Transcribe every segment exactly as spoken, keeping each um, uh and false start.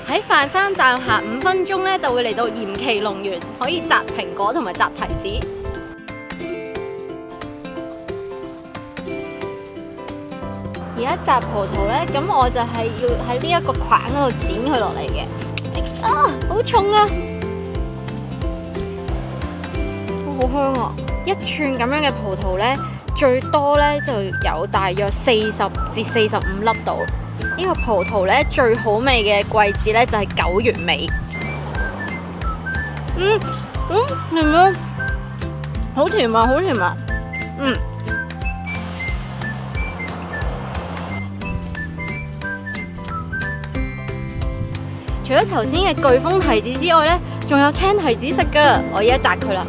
喺飯山站行五分鐘咧，就會嚟到鹽崎農園，可以摘蘋果同埋摘提子。而家摘葡萄咧，咁我就係要喺呢一個框嗰度剪佢落嚟嘅。啊，好重啊！好香啊！一串咁樣嘅葡萄咧，最多咧就有大約四十至四十五粒度。呢個葡萄咧最好味嘅季節咧就係九月尾。嗯嗯，甜啊，好甜啊，好甜啊，嗯。除咗頭先嘅巨峰提子之外咧，仲有青提子食㗎。我而家摘佢啦。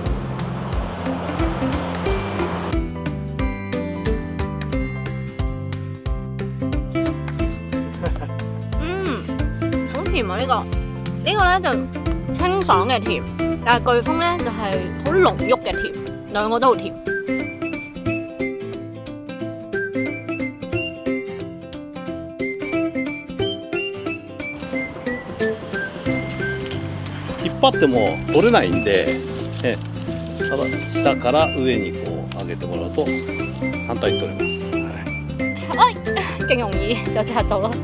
嗯，好甜啊！呢、呢個呢個咧就清爽嘅甜，但係巨峰咧就係好濃郁嘅甜，兩個都好甜。 引っ張っても取れないんで、えただ下から上にこう上げてもらうと簡単に取れます。 哎，勁容易就摘到啦！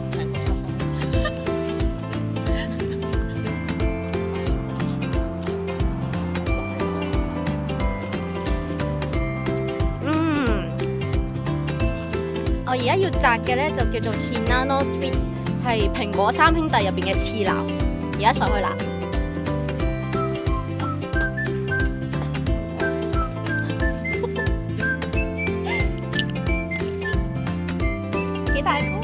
嗯，我而家要摘嘅咧就叫做 Shinano Sweets， 係蘋果三兄弟入邊嘅次男。而家上去啦！幾大顆？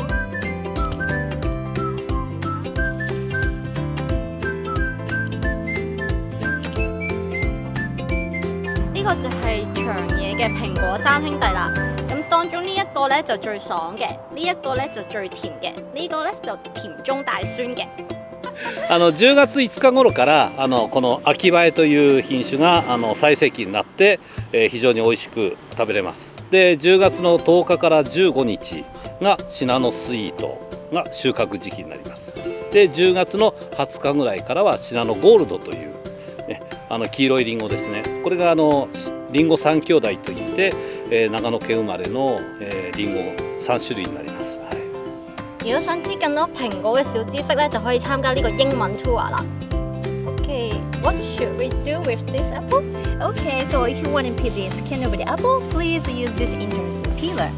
呢個就係長野嘅蘋果三兄弟啦。咁當中呢一個咧就最爽嘅，呢一個咧就最甜嘅，呢個咧就甜中帶酸嘅。 あのじゅうがついつか頃からあのこの秋映えという品種があの最盛期になって、えー、非常に美味しく食べれます。でじゅうがつのとおかからじゅうごにちがシナノスイートが収穫時期になります。でじゅうがつのはつかぐらいからはシナノゴールドという、ね、あの黄色いリンゴですね。これがあのリンゴ三兄弟といって、えー、長野県生まれの、えー、リンゴ三種類になります。 如果想知更多蘋果嘅小知識咧，就可以參加呢個英文 tour 啦。Okay, what should we do with this apple? Okay, so if you want to peel the skin of the apple, please use this interesting peeler.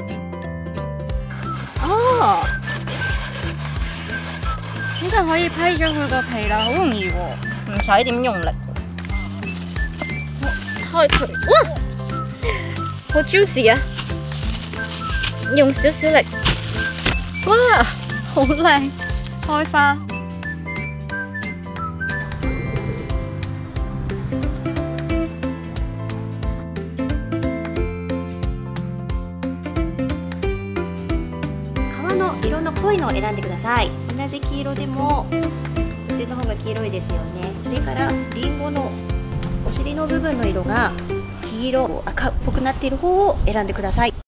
哦，呢個可以批咗佢個皮啦，好容易喎，唔使點用力。開佢，哇，好 juicy 啊！用少少力。哇，好靚，開花。 皮の色の濃いのを選んでください。同じ黄色でもこっちの方が黄色いですよね。それからリンゴのお尻の部分の色が黄色赤っぽくなっている方を選んでください。